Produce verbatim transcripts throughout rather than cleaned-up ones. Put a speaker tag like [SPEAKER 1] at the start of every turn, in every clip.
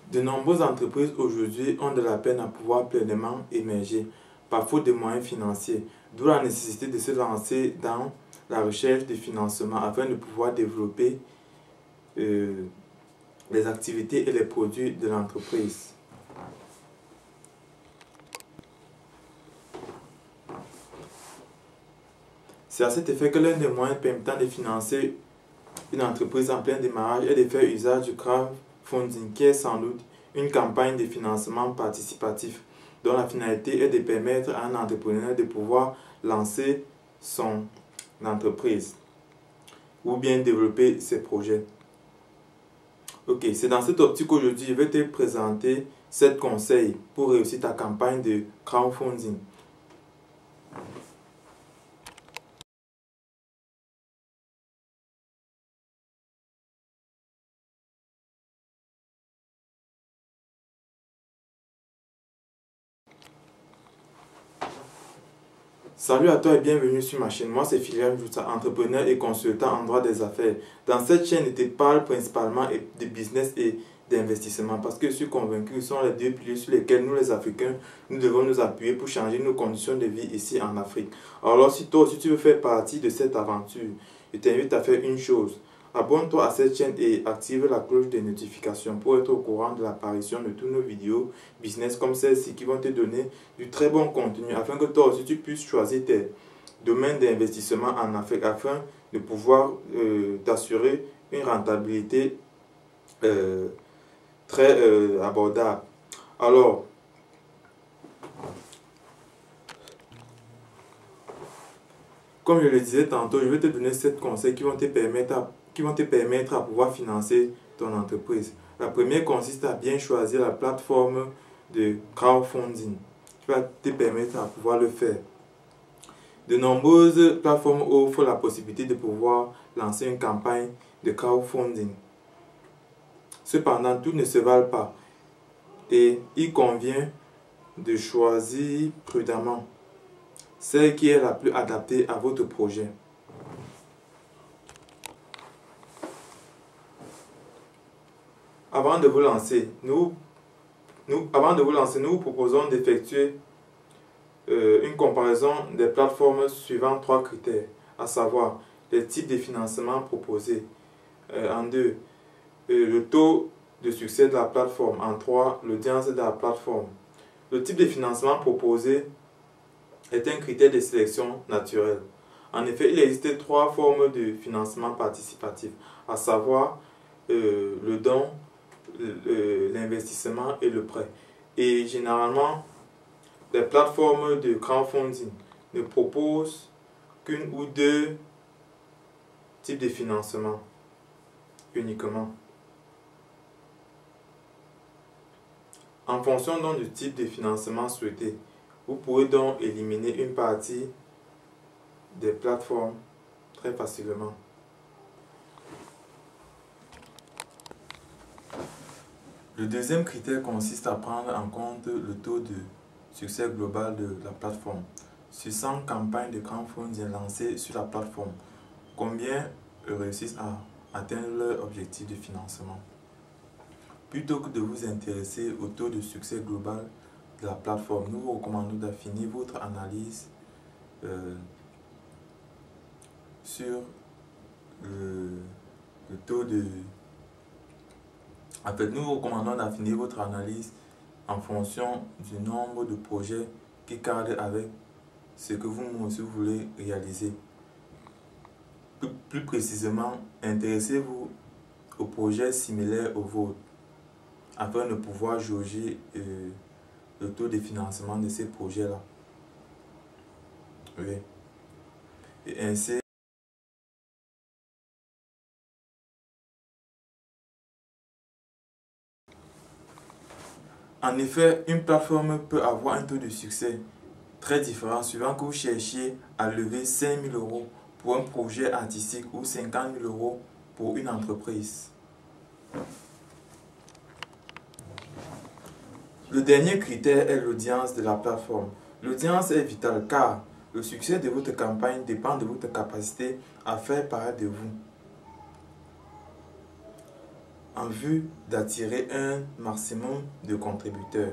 [SPEAKER 1] De nombreuses entreprises aujourd'hui ont de la peine à pouvoir pleinement émerger par faute de moyens financiers, d'où la nécessité de se lancer dans la recherche de financement afin de pouvoir développer euh, les activités et les produits de l'entreprise. C'est à cet effet que l'un des moyens permettant de financer une entreprise en plein démarrage est de faire usage du crowdfunding, qui est sans doute une campagne de financement participatif dont la finalité est de permettre à un entrepreneur de pouvoir lancer son entreprise ou bien développer ses projets. Ok, c'est dans cette optique qu'aujourd'hui je vais te présenter sept conseils pour réussir ta campagne de crowdfunding. Salut à toi et bienvenue sur ma chaîne. Moi c'est Philippe Joussa, entrepreneur et consultant en droit des affaires. Dans cette chaîne, je te parle principalement de business et d'investissement parce que je suis convaincu que ce sont les deux piliers sur lesquels nous les Africains, nous devons nous appuyer pour changer nos conditions de vie ici en Afrique. Alors si toi aussi tu veux faire partie de cette aventure, je t'invite à faire une chose. Abonne-toi à cette chaîne et active la cloche de notification pour être au courant de l'apparition de toutes nos vidéos business comme celle-ci qui vont te donner du très bon contenu afin que toi aussi tu puisses choisir tes domaines d'investissement en Afrique afin de pouvoir euh, t'assurer une rentabilité euh, très euh, abordable. Alors, comme je le disais tantôt, je vais te donner sept conseils qui vont te permettre à qui vont te permettre à pouvoir financer ton entreprise. La première consiste à bien choisir la plateforme de crowdfunding qui va te permettre à pouvoir le faire. De nombreuses plateformes offrent la possibilité de pouvoir lancer une campagne de crowdfunding. Cependant, tout ne se valent pas et il convient de choisir prudemment celle qui est la plus adaptée à votre projet. Avant de vous lancer, nous, nous, avant de vous lancer, nous vous proposons d'effectuer euh, une comparaison des plateformes suivant trois critères, à savoir les types de financement proposés, euh, en deux, euh, le taux de succès de la plateforme, en trois, l'audience de la plateforme. Le type de financement proposé est un critère de sélection naturelle. En effet, il existe trois formes de financement participatif, à savoir euh, le don, l'investissement et le prêt. Et généralement, les plateformes de crowdfunding ne proposent qu'une ou deux types de financement uniquement. En fonction donc du type de financement souhaité, vous pourrez donc éliminer une partie des plateformes très facilement. Le deuxième critère consiste à prendre en compte le taux de succès global de la plateforme. Sur cent campagnes de crowdfunding lancées sur la plateforme, combien réussissent à atteindre leur objectif de financement? Plutôt que de vous intéresser au taux de succès global de la plateforme, nous vous recommandons d'affiner votre analyse euh, sur le, le taux de... En fait, nous vous recommandons d'affiner votre analyse en fonction du nombre de projets qui cadrent avec ce que vous aussi voulez réaliser. Plus, plus précisément, intéressez-vous aux projets similaires aux vôtres afin de pouvoir jauger euh, le taux de financement de ces projets-là. Oui. Et ainsi, en effet, une plateforme peut avoir un taux de succès très différent suivant que vous cherchiez à lever cinq mille euros pour un projet artistique ou cinquante mille euros pour une entreprise. Le dernier critère est l'audience de la plateforme. L'audience est vitale car le succès de votre campagne dépend de votre capacité à faire paraître de vous. en vue d'attirer un maximum de contributeurs.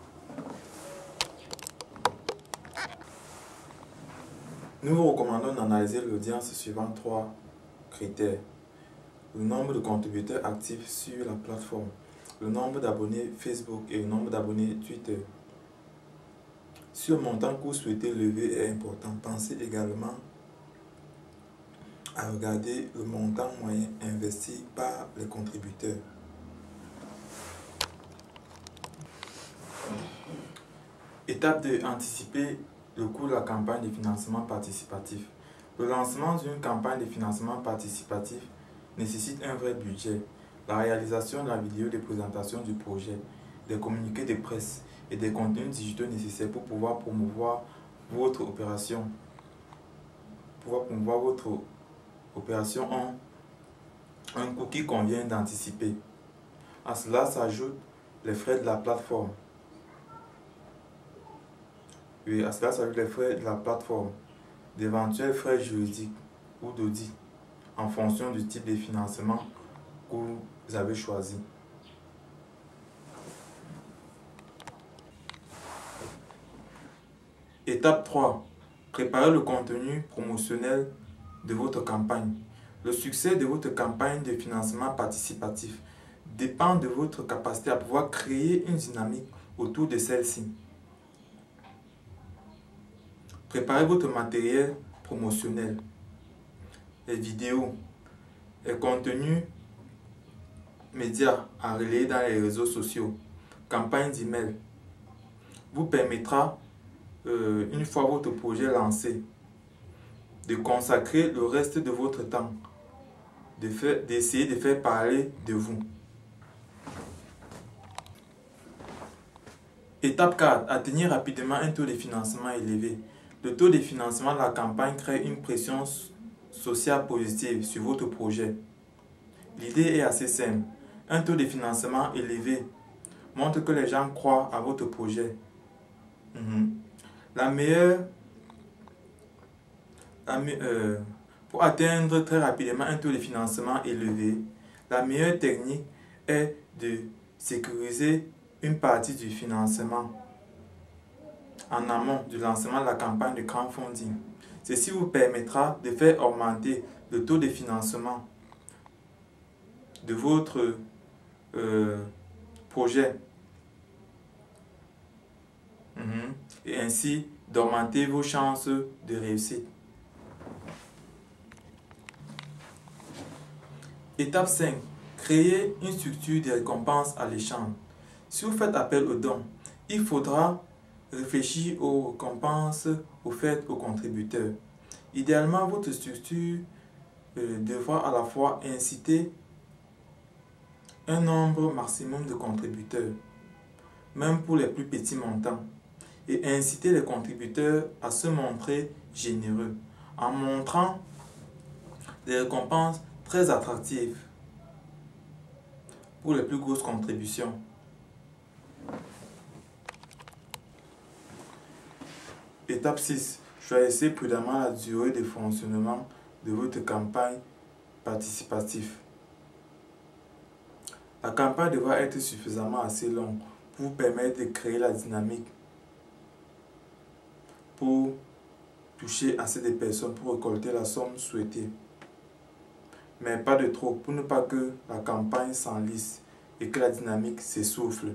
[SPEAKER 1] Nous vous recommandons d'analyser l'audience suivant trois critères. Le nombre de contributeurs actifs sur la plateforme, le nombre d'abonnés Facebook et le nombre d'abonnés Twitter. Si le montant que vous souhaitez lever est important, pensez également à regarder le montant moyen investi par les contributeurs. Étape deux. Anticiper le coût de la campagne de financement participatif. Le lancement d'une campagne de financement participatif nécessite un vrai budget. La réalisation de la vidéo de présentation du projet, des communiqués de presse et des contenus digitaux nécessaires pour pouvoir promouvoir votre opération. Pouvoir promouvoir votre opération en un coût qui convient d'anticiper. À cela s'ajoutent les frais de la plateforme. Oui, à cela s'ajoutent les frais de la plateforme, d'éventuels frais juridiques ou d'audit en fonction du type de financement que vous avez choisi. Étape trois. Préparez le contenu promotionnel de votre campagne. Le succès de votre campagne de financement participatif dépend de votre capacité à pouvoir créer une dynamique autour de celle-ci. Préparez votre matériel promotionnel, les vidéos, les contenus médias à relayer dans les réseaux sociaux, campagne d'email vous permettra, euh, une fois votre projet lancé, de consacrer le reste de votre temps, de faire, d'essayer de faire parler de vous. Étape quatre. Atteindre rapidement un taux de financement élevé. Le taux de financement de la campagne crée une pression sociale positive sur votre projet. L'idée est assez simple. Un taux de financement élevé montre que les gens croient à votre projet. Mm-hmm. La meilleure, la me, euh, pour atteindre très rapidement un taux de financement élevé, la meilleure technique est de sécuriser une partie du financement en amont du lancement de la campagne de crowdfunding. Ceci vous permettra de faire augmenter le taux de financement de votre euh, projet mmh. et ainsi d'augmenter vos chances de réussite. Étape cinq. Créer une structure de récompense à l'échange. Si vous faites appel aux dons, il faudra réfléchir aux récompenses offertes aux contributeurs. Idéalement, votre structure euh, devra à la fois inciter un nombre maximum de contributeurs, même pour les plus petits montants, et inciter les contributeurs à se montrer généreux en montrant des récompenses très attractives pour les plus grosses contributions. Étape six. Choisissez prudemment la durée de fonctionnement de votre campagne participative. La campagne devra être suffisamment assez longue pour vous permettre de créer la dynamique, pour toucher assez de personnes pour récolter la somme souhaitée. Mais pas de trop, pour ne pas que la campagne s'enlise et que la dynamique s'essouffle.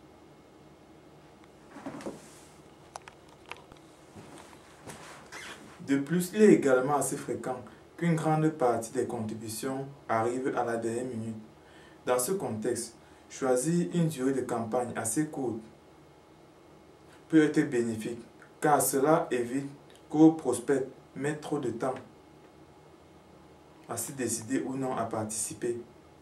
[SPEAKER 1] De plus, il est également assez fréquent qu'une grande partie des contributions arrive à la dernière minute. Dans ce contexte, choisir une durée de campagne assez courte peut être bénéfique, car cela évite que vos prospects mettent trop de temps à se décider ou non à participer.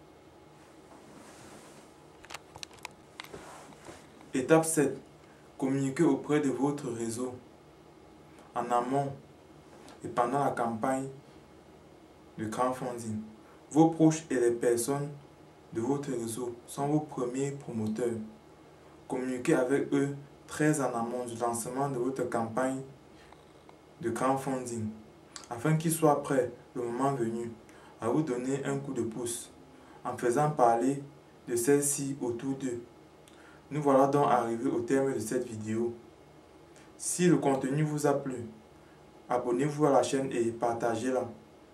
[SPEAKER 1] Étape sept. Communiquez auprès de votre réseau en amont et pendant la campagne de crowdfunding. Vos proches et les personnes de votre réseau sont vos premiers promoteurs. Communiquez avec eux très en amont du lancement de votre campagne de crowdfunding afin qu'ils soient prêts le moment venu à vous donner un coup de pouce en faisant parler de celle-ci autour d'eux. Nous voilà donc arrivés au terme de cette vidéo. Si le contenu vous a plu, abonnez-vous à la chaîne et partagez-la.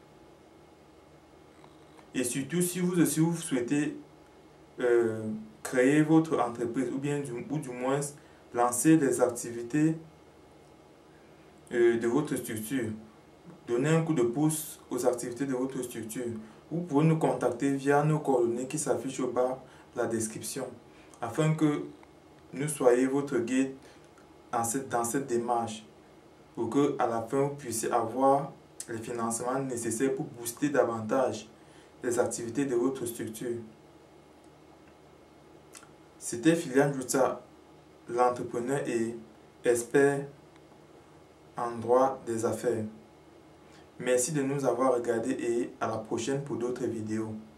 [SPEAKER 1] Et surtout, si vous aussi vous souhaitez euh, créer votre entreprise ou bien du, ou du moins lancer les activités euh, de votre structure, donner un coup de pouce aux activités de votre structure, vous pouvez nous contacter via nos coordonnées qui s'affichent au bas de la description afin que nous soyons votre guide dans cette, dans cette démarche pour que à la fin vous puissiez avoir les financements nécessaires pour booster davantage les activités de votre structure. C'était Philian Jouta, l'entrepreneur et expert en droit des affaires. Merci de nous avoir regardés et à la prochaine pour d'autres vidéos.